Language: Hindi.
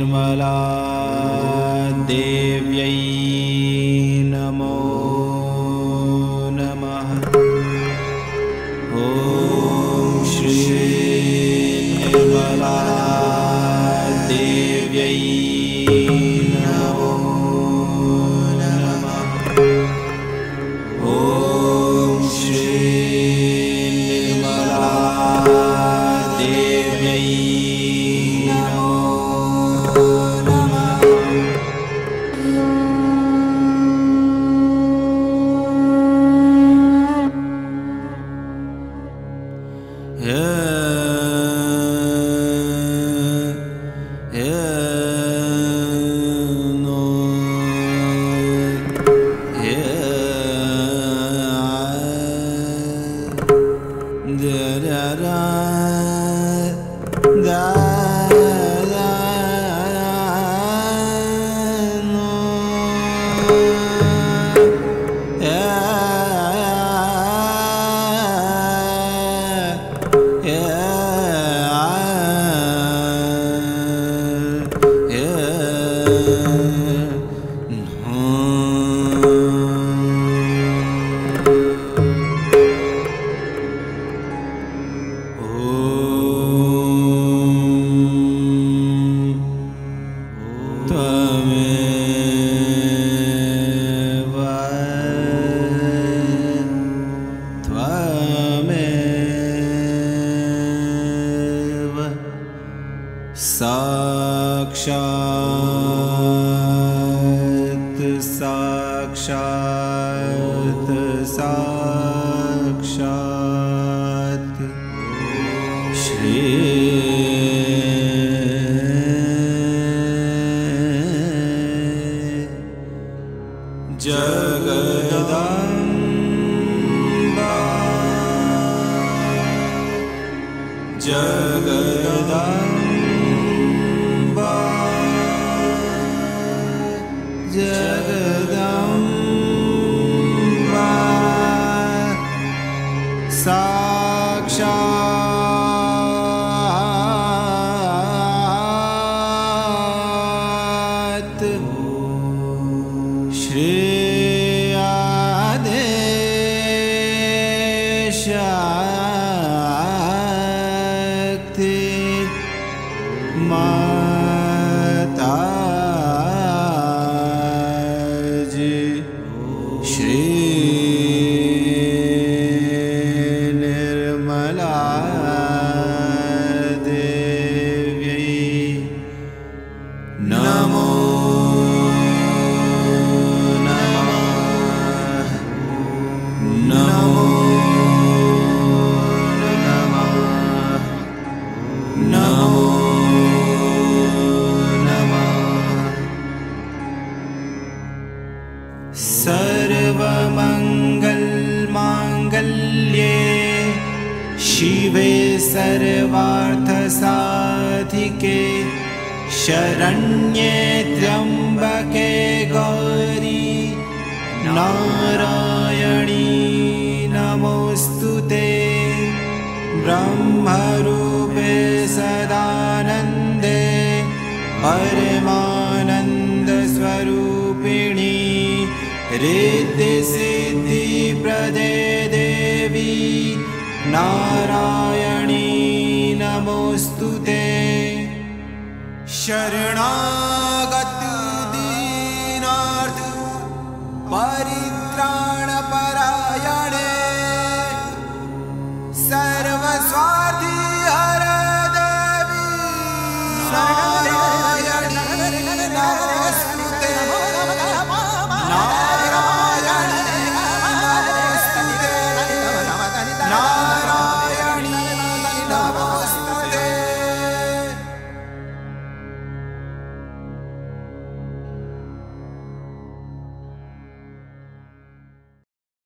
निर्मला देव्यै नमो नमः। ॐ श्री निर्मला देव्यै नमो नमः। ॐ श्री निर्मला देव्यै नमो नमः। साक्षात् श्री जगदम्बा जगदम्बा जगदम्बा साक्षात् श्री आदेशक्ति मताजी श्री निर्मला देव्यै नमो नमः। नमो नमः। नमो नमः। सर्वमङ्गलमाङ्गल्ये शिवे सर्वार्थसाधिके शरण्ये त्र्यम्बके गौरी नारायणी नमोऽस्तुते। ब्रह्मरूपे सदानन्दे परमानन्दस्वरूपिणी रिद्धिसिद्धिप्रदे देवी नारायणी नमोऽस्तुते। शरणागत दीनार्थ परित्राणपरायणे सर्वस्वार्थी हर देवी नारायणी नमोऽस्तुते। नारायणी नमोऽस्तुते।